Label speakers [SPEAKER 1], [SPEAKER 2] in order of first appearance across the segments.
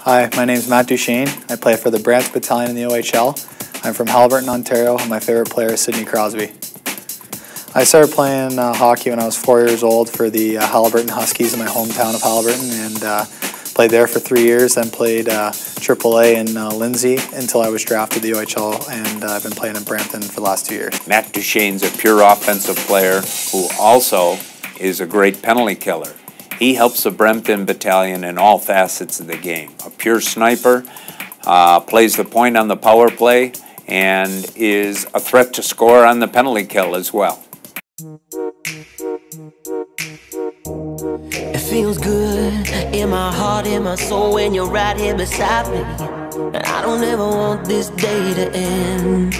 [SPEAKER 1] Hi, my name is Matt Duchene. I play for the Brant Battalion in the OHL. I'm from Haliburton, Ontario, and my favorite player is Sidney Crosby. I started playing hockey when I was 4 years old for the Haliburton Huskies in my hometown of Haliburton, and played there for 3 years, then played AAA in Lindsay until I was drafted to the OHL, and I've been playing in Brampton for the last 2 years.
[SPEAKER 2] Matt Duchene's a pure offensive player who also is a great penalty killer. He helps the Brampton Battalion in all facets of the game. A pure sniper, plays the point on the power play, and is a threat to score on the penalty kill as well.
[SPEAKER 3] It feels good in my heart, in my soul when you're right here beside me. And I don't ever want this day to end.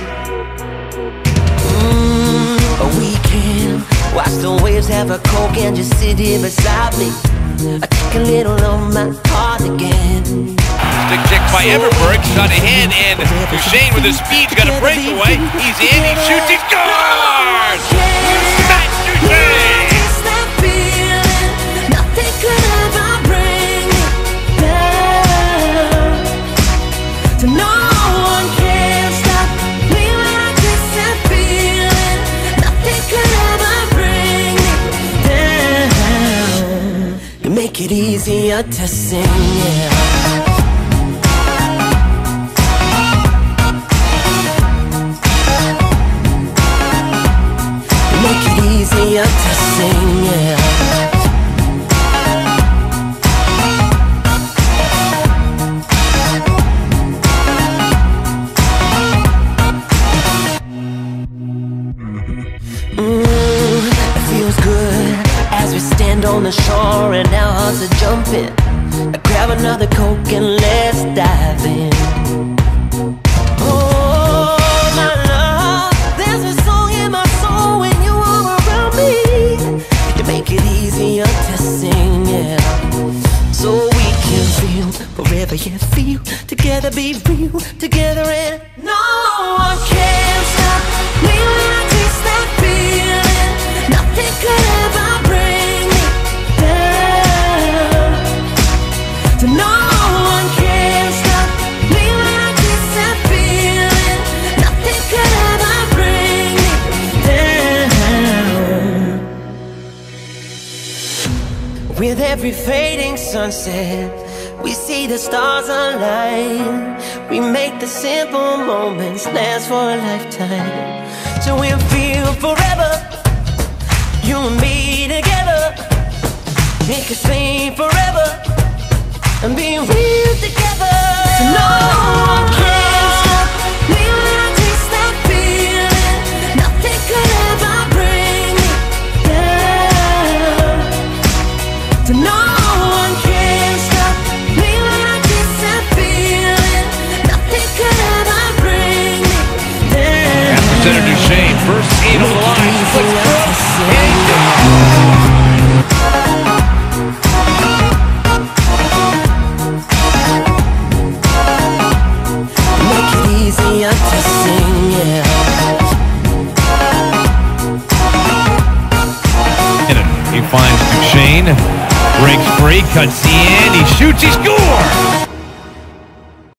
[SPEAKER 3] We can watch the waves, have a Coke and just sit here beside me. I take a little on my heart again.
[SPEAKER 4] Stick check by Everberg, shot ahead, and Duchene with his speed's got a breakaway. He's in, he shoots, he scores! Matt Duchene!
[SPEAKER 3] Make it easier to sing, yeah. Make it easier to sing, yeah. It feels good as we stand on the shore and our hearts are jumping. I grab another Coke and let's dive in. Oh, my love, there's a song in my soul when you are around me. You make it easier to sing, yeah. So we can feel forever, yeah, feel together, be real together, and no one can stop me when I taste that feeling. Nothing could ever bring me down. So no one can stop me when I taste that feeling. Nothing could ever bring me down. With every fading sunset, we see the stars align. We make the simple moments last for a lifetime. So we'll feel forever, you and me together. Make us sing forever and be real together. So no one can stop me when I taste that feeling. Nothing could ever bring me down. So no one can stop me when I taste that feeling. Nothing could ever bring me down.
[SPEAKER 4] Senator Duchene, first skate on the line, flicks through, and he
[SPEAKER 3] make it easier to sing, yeah.
[SPEAKER 4] He finds Duchene, breaks free, cuts in, he shoots, he scores!